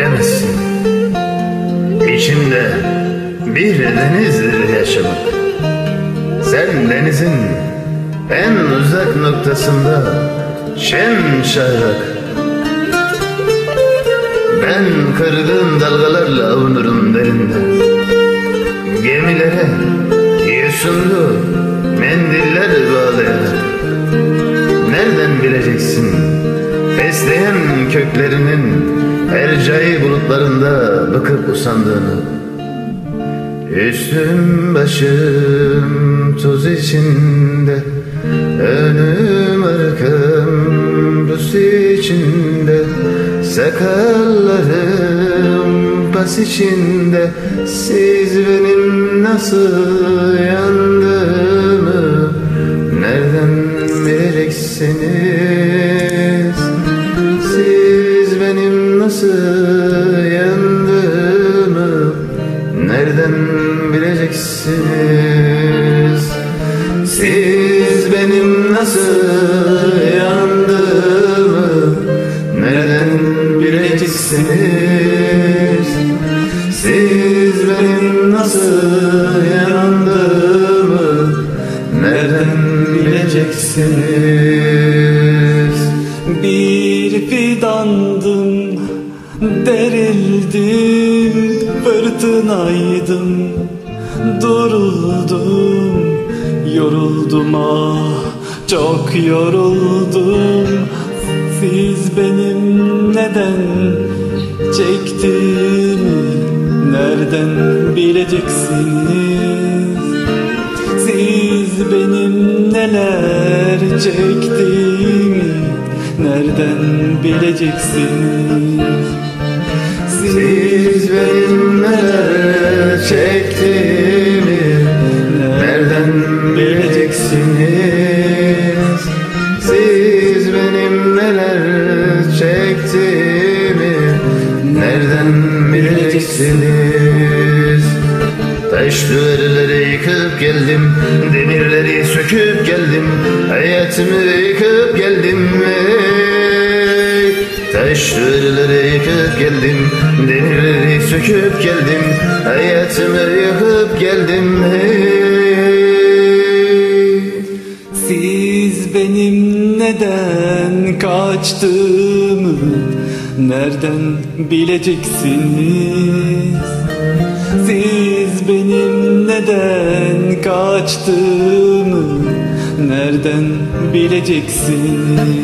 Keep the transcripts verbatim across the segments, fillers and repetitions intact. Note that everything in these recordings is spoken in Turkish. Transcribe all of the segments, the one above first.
bilemezsin. İçimde bir denizdir yaşamak. Sen denizin en uzak noktasında şen şahrak. Ben kırgın dalgalarla avunurum derinde. Gemilere yosunlu mendiller bağlayarak. Nereden bileceksin fesleğen köklerinin hercai bulutlarında bıkıp usandığını? Üstüm başım toz içinde, önüm arkam buz içinde, sakallarım pas içinde. Siz benim nasıl yandığımı nereden bileceksiniz? Siz benim nasıl yandığımı nereden bileceksiniz? Siz benim nasıl yandığımı nereden bileceksiniz? Siz benim nasıl yandığımı nereden bileceksiniz? Bir fidandım, derildim, fırtınaydım, duruldum, yoruldum ah, çok yoruldum. Siz benim neden çektiğimi nereden bileceksiniz? Siz benim neler çektiğimi nereden bileceksiniz? Siz benim neler çektiğimi nereden bileceksiniz? Siz benim neler çektiğimi nereden bileceksiniz? Taş duvarları yıkıp geldim, demirleri söküp geldim, hayatımı yıkıp geldim. Ey! Taş duvarları yıkıp geldim, demirleri söküp geldim, hayatımı yıkıp geldim. Ey! Siz benim neden kaçtığımı nereden bileceksiniz? Siz benim neden kaçtığımı nereden bileceksiniz?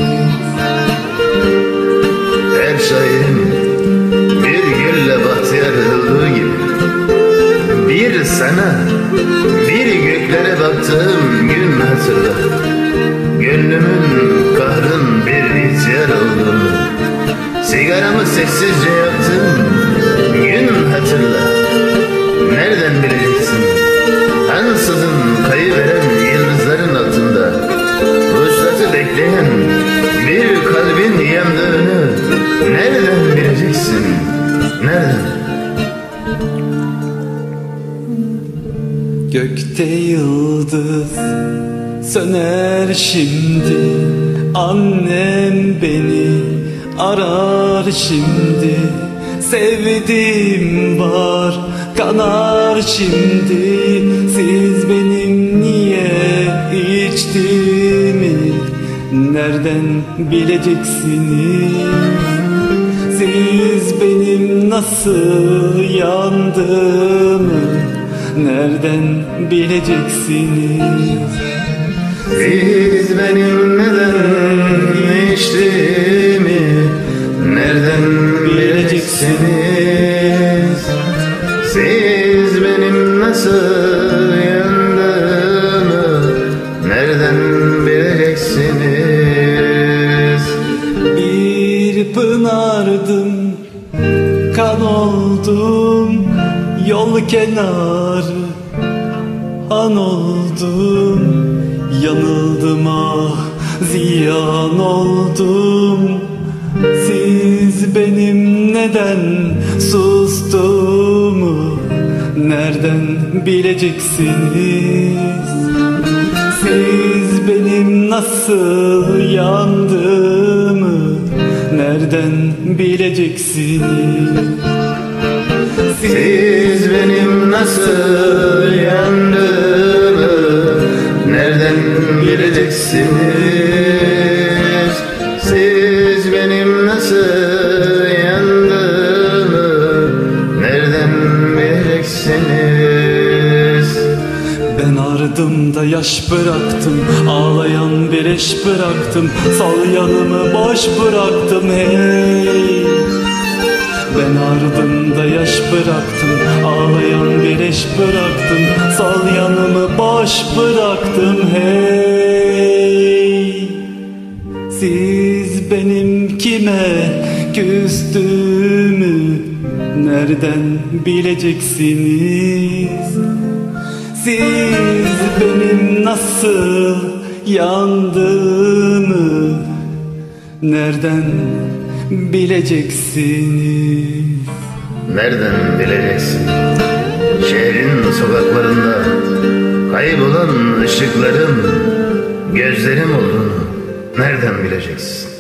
Her şairin bir gülle bahtiyar olduğu gibi, bir sana, bir göklere baktığım gün hatırla. Gönlümün kahrın bir ihtiyar olduğunu, sigaramı sessizce yaktığım gün hatırla. Nereden bileceksin ansızın kayıveren yıldızların altında vuslatı bekleyen bir kalbin yandığını nereden bileceksin? Nereden? Gökte yıldız söner şimdi, annem beni arar şimdi. Sevdiğim var kanar şimdi. Siz benim niye içtiğimi nereden bileceksiniz? Siz benim nasıl yandığımı nereden bileceksiniz? Siz benim neden içtiğimi nereden bileceksiniz? Siz benim nasıl yandığımı nereden bileceksiniz? Bir pınardım, kan oldum, yol kenarı han oldum. Yanıldım ah, ziyan oldum. Siz benim neden sustuğumu nereden bileceksiniz? Siz benim nasıl yandığımı nereden bileceksiniz? Siz benim nasıl yandığımı nereden bileceksiniz? Siz benim nasıl yandığımı nereden bileceksiniz? Ben ardımda yaş bıraktım, ağlayan bir eş bıraktım, sal yanımı boş bıraktım hey. Ben ardımda yaş bıraktım, ağlayan bir eş bıraktım, sal yanımı boş bıraktım hey. Siz benim kime küstüğümü nereden bileceksiniz? Siz benim nasıl yandığımı nereden bileceksiniz? Nereden bileceksin? Şehrin sokaklarında kaybolan ışıkların gözlerim olduğunu nereden bileceksin?